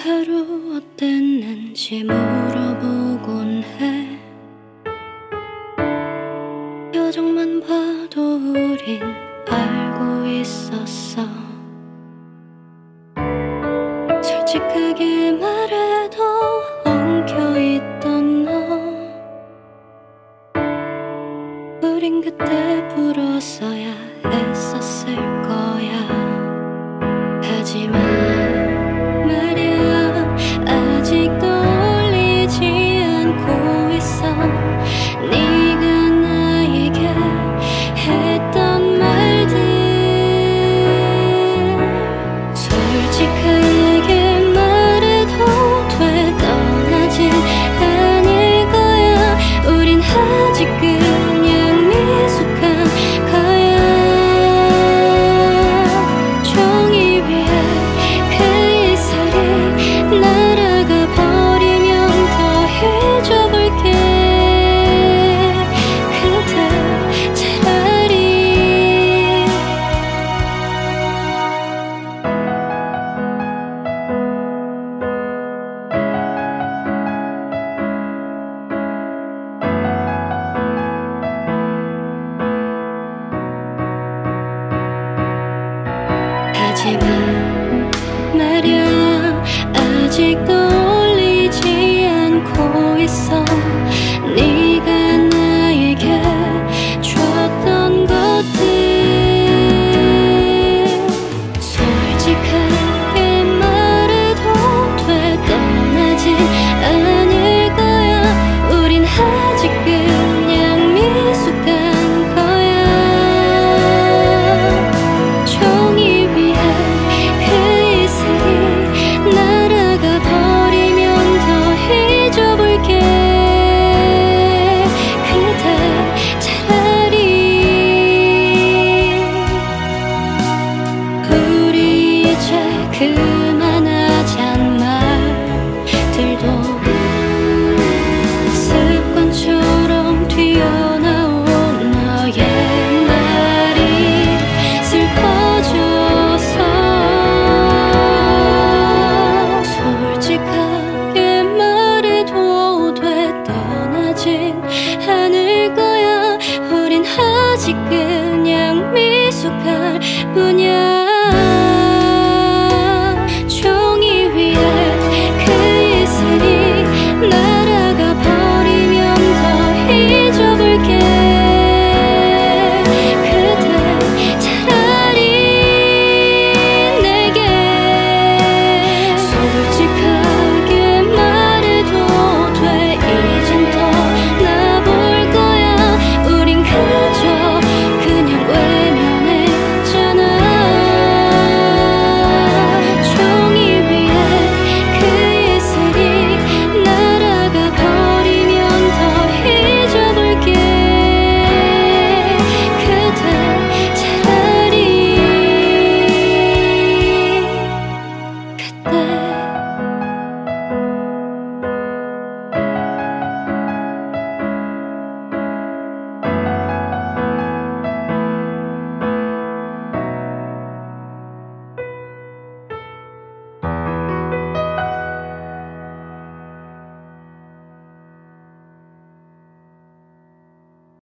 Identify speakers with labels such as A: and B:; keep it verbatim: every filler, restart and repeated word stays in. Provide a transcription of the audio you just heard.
A: 하루 어땠는지 물어보곤 해. 표정만 봐도 우린 알고 있었어. 솔직하게 말해도 엉켜있던 너, 우린 그때 불었어야 했었을 거야. 하지만 말야 아직도 울리지 않고 있어. 네가 나에게 했던 말들. 솔직하게 말해도 돼, 떠나진 않을 거야. 우린 아직 그냥 미숙한 거야. 종이 위에 그 이슬이 날아가 버리면 더 잊어볼게. 그대 차라리 하지만 말야 아직도 울리지 않고 있어. 네가 나에게 줬던 것들. 솔직하게 말해도 돼, 떠나진 않을 거야. 우린 아직 그냥 미숙한 거야. 종이 위에 그 이슬이 날아가 버리면 더 잊어볼게. 그대 차라리 우리 이제 그만하잔 말들도 습관처럼 튀어나온 너의 말이 슬퍼져서. 솔직하게 말해도 돼, 떠나진 않을 거야. 우린 아직 그냥 미숙할 뿐이야. 종이 위에 그 이슬이 날아가 버리면 더 잊어볼게. 그대 차라리 내게 솔직하게 말해도 돼, 이젠 떠나볼 거야. 우린 그저 그냥 외면했잖아. 종이 위에 그 이슬이 날아가 버리면 더 잊어볼게. 그대 차라리 그때